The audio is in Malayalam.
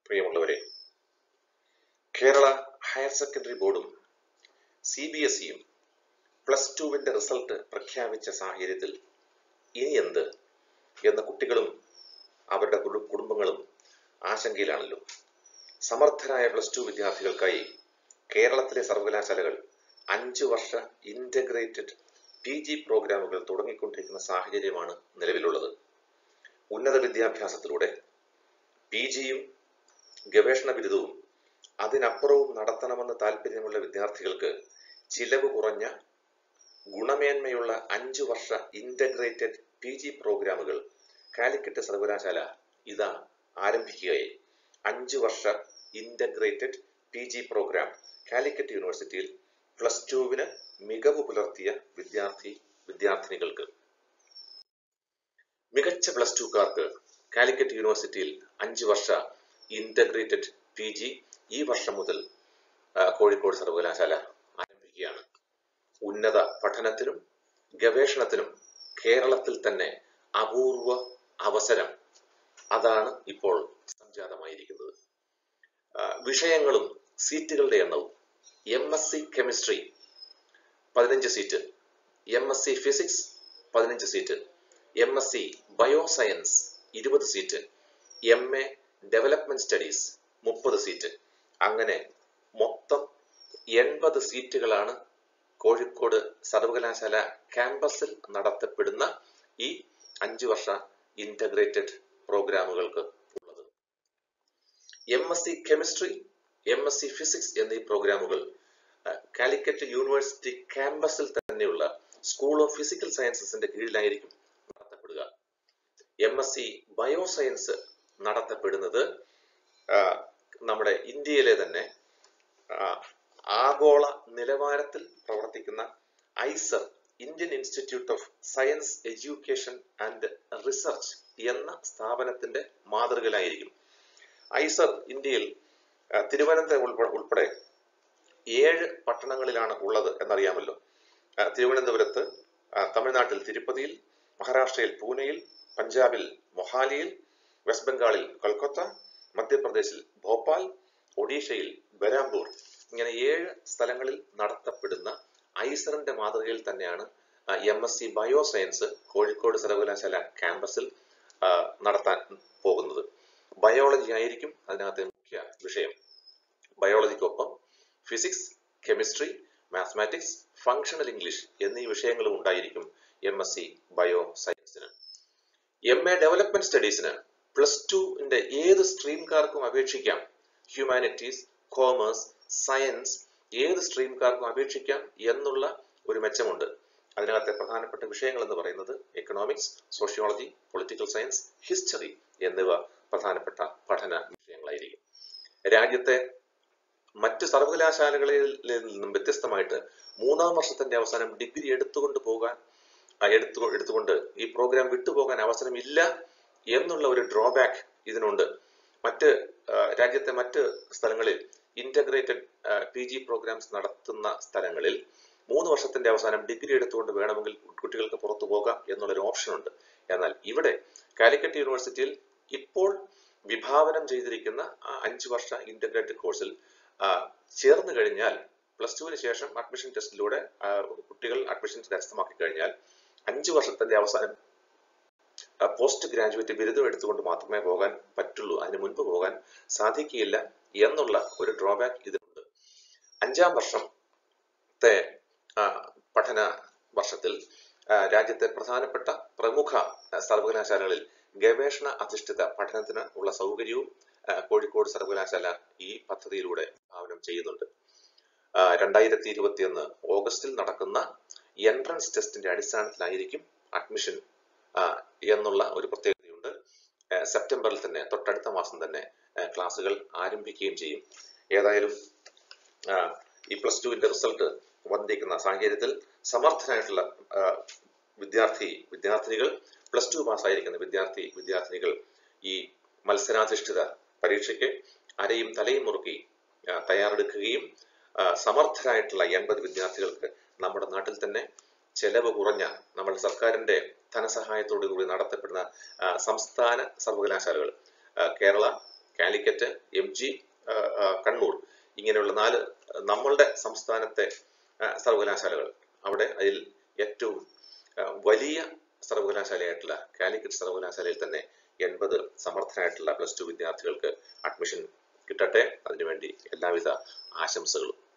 പ്രിയമുള്ളവരെ, കേരള ഹയർ സെക്കൻഡറി ബോർഡും CBSEയും +2 റിസൾട്ട് പ്രഖ്യാപിച്ച സാഹചര്യത്തിൽ ഇനി എന്ത് എന്ന കുട്ടികളും അവരുടെ കുടുംബങ്ങളും ആശങ്കയിലാണല്ലോ. സമർത്ഥരായ +2 വിദ്യാർത്ഥികൾക്കായി കേരളത്തിലെ സർവകലാശാലകൾ 5 വർഷ ഇന്റഗ്രേറ്റഡ് PG പ്രോഗ്രാമുകൾ തുടങ്ങിക്കൊണ്ടിരിക്കുന്ന സാഹചര്യമാണ് നിലവിലുള്ളത്. ഉന്നത വിദ്യാഭ്യാസത്തിലൂടെ PGയും ഗവേഷണ ബിരുദവും അതിനപ്പുറവും നടത്തണമെന്ന് താല്പര്യമുള്ള വിദ്യാർത്ഥികൾക്ക് ചിലവ് കുറഞ്ഞ ഗുണമേന്മയുള്ള 5 വർഷ ഇന്റഗ്രേറ്റഡ് PG പ്രോഗ്രാമുകൾ കാലിക്കറ്റ് സർവകലാശാല ഇതാ ആരംഭിക്കുകയായി. 5 വർഷ ഇന്റഗ്രേറ്റഡ് PG പ്രോഗ്രാം കാലിക്കറ്റ് യൂണിവേഴ്സിറ്റിയിൽ +2 മികവ് പുലർത്തിയ വിദ്യാർത്ഥിനികൾക്ക്. മികച്ച +2കാർക്ക് കാലിക്കറ്റ് യൂണിവേഴ്സിറ്റിയിൽ 5 വർഷ ഇന്റഗ്രേറ്റഡ് PG ഈ വർഷം മുതൽ കോഴിക്കോട് സർവകലാശാല ആരംഭിക്കുകയാണ്. ഉന്നത പഠനത്തിനും ഗവേഷണത്തിനും കേരളത്തിൽ തന്നെ അപൂർവ അവസരം അതാണ് ഇപ്പോൾ സംജാതമായിരിക്കുന്നത്. വിഷയങ്ങളും സീറ്റുകളുടെ എണ്ണവും: MSc chemistry 15 seat, MSc physics 15 seat, MSc bioscience 20 seat, MA development studies 30 seat. അങ്ങനെ മൊത്തം 80 സീറ്റുകളാണ് കോഴിക്കോട് സർവകലാശാല ക്യാമ്പസിൽ നടത്തപ്പെടുന്ന ഈ 5 വർഷ ഇന്റഗ്രേറ്റഡ് പ്രോഗ്രാമുകൾക്ക് ഉള്ളത്. MSc കെമിസ്ട്രി, MSc ഫിസിക്സ് എന്നീ പ്രോഗ്രാമുകൾ കാലിക്കറ്റ് യൂണിവേഴ്സിറ്റി ക്യാമ്പസിൽ തന്നെയുള്ള സ്കൂൾ ഓഫ് ഫിസിക്കൽ സയൻസസിന്റെ കീഴിലായിരിക്കും നടത്തപ്പെടുക. MSc ബയോസയൻസ് നടത്തപ്പെടുന്നത് നമ്മുടെ ഇന്ത്യയിലെ തന്നെ ആഗോള നിലവാരത്തിൽ പ്രവർത്തിക്കുന്ന IISER, Indian institute of science education and research എന്ന സ്ഥാപനത്തിന്റെ മാതൃകയിലായിരിക്കും. ഐസർ ഇന്ത്യയിൽ തിരുവനന്തപുരം ഉൾപ്പെടെ 7 പട്ടണങ്ങളിലാണ് ഉള്ളത് എന്നറിയാമല്ലോ. തിരുവനന്തപുരത്ത്, തമിഴ്നാട്ടിൽ തിരുപ്പതിയിൽ, മഹാരാഷ്ട്രയിൽ പൂനെയിൽ, പഞ്ചാബിൽ മൊഹാലിയിൽ, വെസ്റ്റ് ബംഗാളിൽ കൊൽക്കത്ത, മധ്യപ്രദേശിൽ ഭോപ്പാൽ, ഒഡീഷയിൽ ബരാംപൂർ, ഇങ്ങനെ 7 സ്ഥലങ്ങളിൽ നടത്തപ്പെടുന്ന ഐസറിന്റെ മാതൃകയിൽ തന്നെയാണ് MSc ബയോസയൻസ് കോഴിക്കോട് സർവകലാശാല ക്യാമ്പസിൽ നടത്താൻ പോകുന്നത്. ബയോളജി ആയിരിക്കും അതിനകത്തെ മുഖ്യ വിഷയം. ബയോളജിക്കൊപ്പം physics, chemistry, mathematics, functional English എന്നീ വിഷയങ്ങളും ഉണ്ടായിരിക്കും MSc ബയോസയൻസിന്. MA ഡെവലപ്മെന്റ് സ്റ്റഡീസിന് +2 ഏത് സ്ട്രീംകാർക്കും അപേക്ഷിക്കാം. ഹ്യൂമാനിറ്റീസ്, കോമേഴ്സ്, സയൻസ് ഏത് സ്ട്രീംകാർക്കും അപേക്ഷിക്കാം എന്നുള്ള ഒരു മെച്ചമുണ്ട്. അതിനകത്തെ പ്രധാനപ്പെട്ട വിഷയങ്ങൾ എന്ന് പറയുന്നത് economics, sociology, political science, history എന്നിവ പ്രധാനപ്പെട്ട പഠന വിഷയങ്ങളായിരിക്കും. രാജ്യത്തെ മറ്റ് സർവകലാശാലകളിൽ നിന്നും വ്യത്യസ്തമായിട്ട് 3-ാം വർഷത്തിന്റെ അവസാനം ഡിഗ്രി എടുത്തുകൊണ്ട് ഈ പ്രോഗ്രാം വിട്ടുപോകാൻ അവസരമില്ല എന്നുള്ള ഒരു ഡ്രോബാക്ക് ഇതിനുണ്ട്. രാജ്യത്തെ മറ്റ് സ്ഥലങ്ങളിൽ ഇന്റഗ്രേറ്റഡ് PG പ്രോഗ്രാംസ് നടത്തുന്ന സ്ഥലങ്ങളിൽ 3 വർഷത്തിന്റെ അവസാനം ഡിഗ്രി എടുത്തുകൊണ്ട് വേണമെങ്കിൽ കുട്ടികൾക്ക് പുറത്തു പോകാം എന്നുള്ളൊരു ഓപ്ഷൻ ഉണ്ട്. എന്നാൽ ഇവിടെ കാലിക്കറ്റ് യൂണിവേഴ്സിറ്റിയിൽ ഇപ്പോൾ വിഭാവനം ചെയ്തിരിക്കുന്ന 5 വർഷ ഇന്റഗ്രേറ്റഡ് കോഴ്സിൽ ചേർന്ന് കഴിഞ്ഞാൽ +2 ശേഷം അഡ്മിഷൻ ടെസ്റ്റിലൂടെ കുട്ടികൾ അഡ്മിഷൻ കരസ്ഥമാക്കി കഴിഞ്ഞാൽ 5 വർഷത്തിന്റെ അവസാനം പോസ്റ്റ് ഗ്രാജുവേറ്റ് ബിരുദം എടുത്തുകൊണ്ട് മാത്രമേ പോകാൻ പറ്റുള്ളൂ. അതിന് മുൻപ് പോകാൻ സാധിക്കുകയില്ല എന്നുള്ള ഒരു ഡ്രോബാക്ക് ഇതിനുണ്ട്. 5-ാം വർഷത്തെ പഠന വർഷത്തിൽ രാജ്യത്തെ പ്രധാനപ്പെട്ട പ്രമുഖ സർവകലാശാലകളിൽ ഗവേഷണ അധിഷ്ഠിത പഠനത്തിന് ഉള്ള സൗകര്യവും കോഴിക്കോട് സർവകലാശാല ഈ പദ്ധതിയിലൂടെ വിഭാവനം ചെയ്യുന്നുണ്ട്. 2021 ഓഗസ്റ്റിൽ നടക്കുന്ന എൻട്രൻസ് ടെസ്റ്റിന്റെ അടിസ്ഥാനത്തിലായിരിക്കും അഡ്മിഷൻ എന്നുള്ള ഒരു പ്രത്യേകതയുണ്ട്. സെപ്റ്റംബറിൽ തന്നെ, തൊട്ടടുത്ത മാസം തന്നെ ക്ലാസുകൾ ആരംഭിക്കുകയും ചെയ്യും. ഏതായാലും ഈ +2 റിസൾട്ട് വന്നിരിക്കുന്ന സാഹചര്യത്തിൽ സമർത്ഥനായിട്ടുള്ള വിദ്യാർത്ഥിനികൾ, +2 പാസ്സായിരിക്കുന്ന വിദ്യാർത്ഥിനികൾ ഈ മത്സരാധിഷ്ഠിത പരീക്ഷയ്ക്ക് അരയും തലയും മുറുക്കി തയ്യാറെടുക്കുകയും സമർത്ഥരായിട്ടുള്ള 80 വിദ്യാർത്ഥികൾക്ക് നമ്മുടെ നാട്ടിൽ തന്നെ ചെലവ് കുറഞ്ഞ, നമ്മുടെ സർക്കാരിന്റെ ധനസഹായത്തോടു കൂടി നടത്തപ്പെടുന്ന സംസ്ഥാന സർവകലാശാലകൾ കേരള, കാലിക്കറ്റ്, MG, കണ്ണൂർ, ഇങ്ങനെയുള്ള 4 നമ്മളുടെ സംസ്ഥാനത്തെ സർവകലാശാലകൾ. അവിടെ അതിൽ ഏറ്റവും വലിയ സർവകലാശാലയായിട്ടുള്ള കാലിക്കറ്റ് സർവകലാശാലയിൽ തന്നെ 80 സമർത്ഥരായിട്ടുള്ള +2 വിദ്യാർത്ഥികൾക്ക് അഡ്മിഷൻ കിട്ടട്ടെ. അതിനുവേണ്ടി എല്ലാവിധ ആശംസകളും.